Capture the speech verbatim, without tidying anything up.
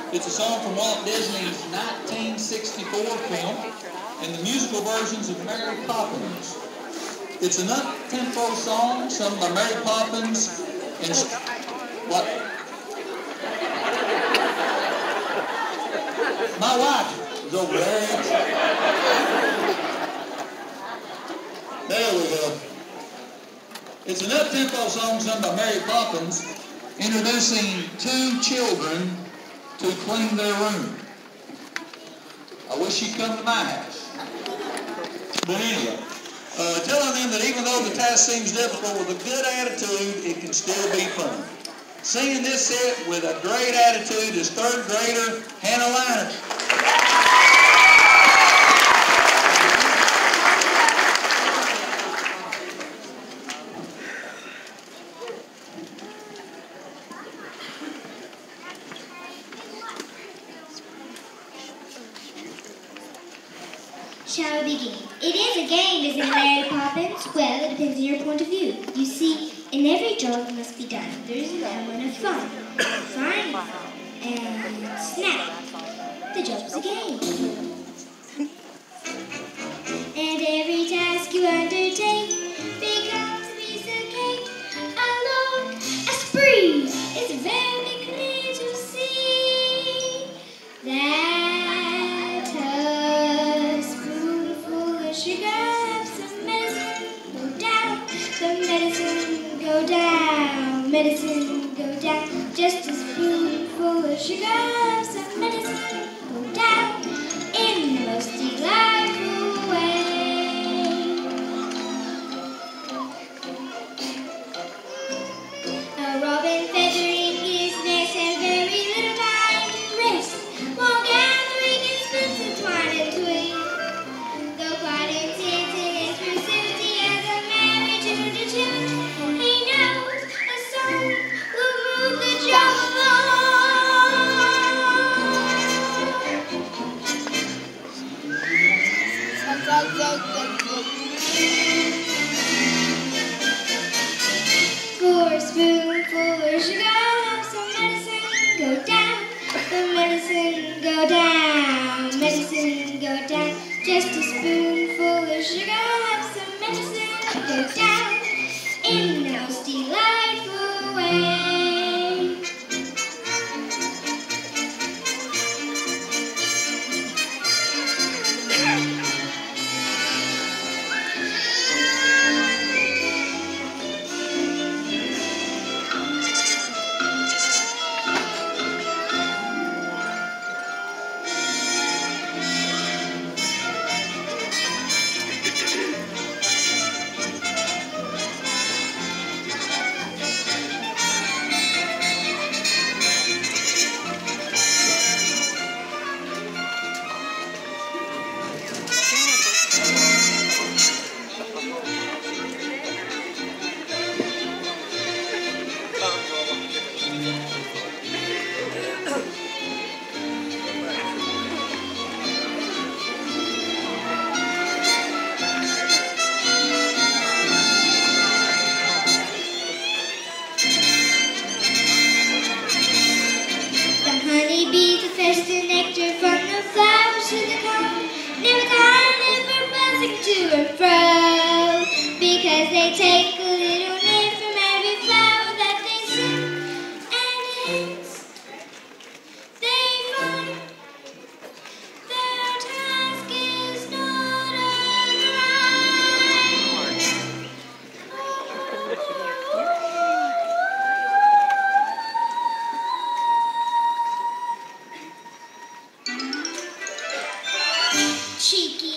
It's a song from Walt Disney's nineteen sixty-four film and the musical versions of Mary Poppins. It's an up-tempo song sung by Mary Poppins and... What? My wife is over there. There we go. It's an up-tempo song sung by Mary Poppins introducing two children to clean their room. I wish she'd come to my house. But anyway, uh, telling them that even though the task seems difficult, with a good attitude, it can still be fun. Singing this set with a great attitude is third grader Hannah Liner. Shall we begin? It is a game, isn't it, Mary Poppins? Well, it depends on your point of view. You see, in every job must be done, there is an element of fun. Fine and snap. The job's a game. And every task you undertake becomes a piece of cake. A look, a spree. It's very clear to see that a spoonful of sugar helps some medicine go down. The medicine go down, medicine go down. Just a spoonful of sugar helps some medicine go down in the most delightful way. A robin feathering his nest has very little time to rest, while gathering his bits of twine and twig. Though quite intent in his pursuit, he has a merry tune to tune. He knows a song will move the job along. For a spoonful of sugar helps the medicine go down. The medicine go down, medicine go down. Just a spoonful of sugar helps the medicine go down in the most delightful way. Honeybees are fetch the nectar from the flowers to the comb, never tired, never buzzing to and fro, because they take a little nip from every flower that they see, and hence they find their task is not a grind. Cheeky